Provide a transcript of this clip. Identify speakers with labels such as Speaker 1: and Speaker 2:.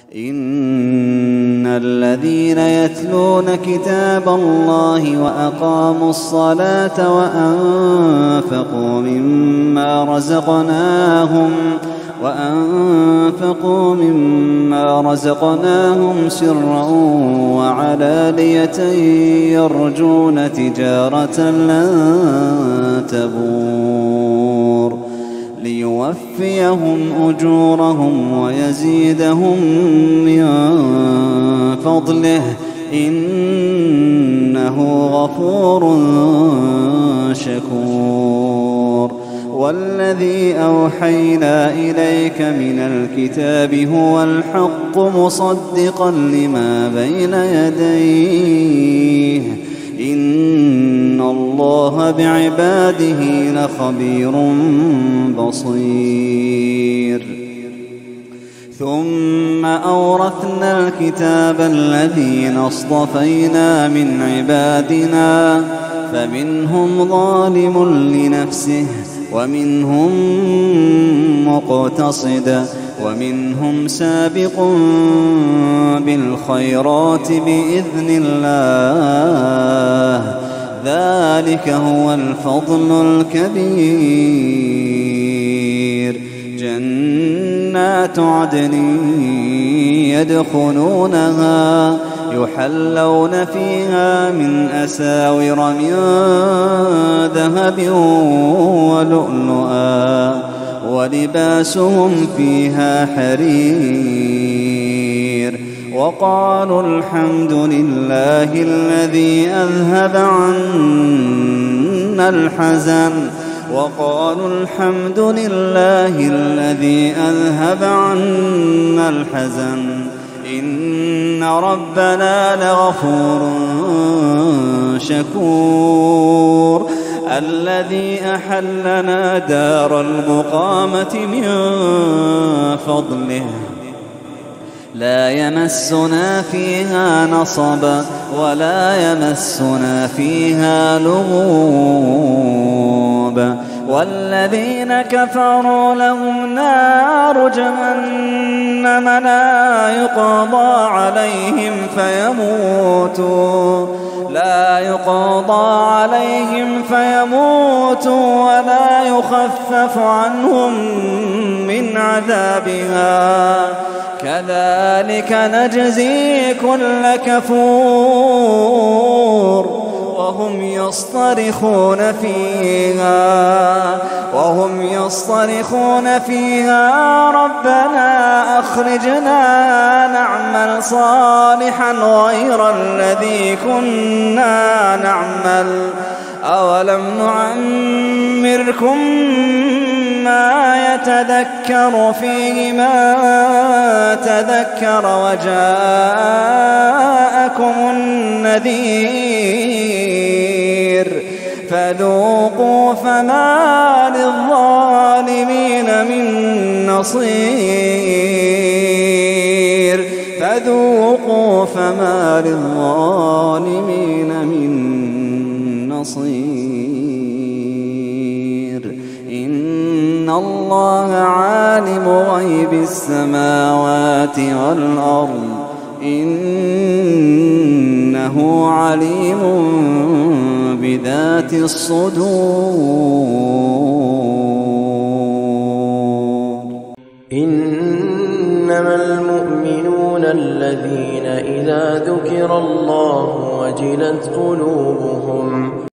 Speaker 1: إن الذين يتلون كتاب الله وأقاموا الصلاة وأنفقوا مما رزقناهم سرا وعلانية يرجون تجارة لن تبور ليوفيهم أجورهم ويزيدهم من فضله إنه غفور شكور. والذي أوحينا إليك من الكتاب هو الحق مصدقا لما بين يديه إن الله بعباده لخبير بصير. ثم أورثنا الكتاب الذين اصطفينا من عبادنا فمنهم ظالم لنفسه ومنهم مقتصد ومنهم سابق بالخيرات بإذن الله ذلك هو الفضل الكبير. جنات عدن يدخلونها يحلون فيها من أساور من ذهب ولؤلؤا ولباسهم فيها حرير. وقالوا الحمد لله الذي أذهب عنا الحزن إن ربنا لغفور شكور. الذي أحلنا دار المقامة من فضله لا يمسنا فيها نصب ولا يمسنا فيها لغوب. والذين كفروا لهم نار جهنم لا يقضى عليهم فيموتوا ولا يخفف عنهم من عذابها كذلك نجزي كل كفور. وهم يصطرخون فيها ربنا أخرجنا نعمل صالحا غير الذي كنا نعمل أولم نعمركم ما يتذكر فيه من تذكر وجاءكم النذير فذوقوا فما للظالمين من نصير. إن الله عالم غيب السماوات والأرض إنه عليم بذات الصدور.
Speaker 2: إنما المؤمنون الذين إذا ذكر الله وجلت قلوبهم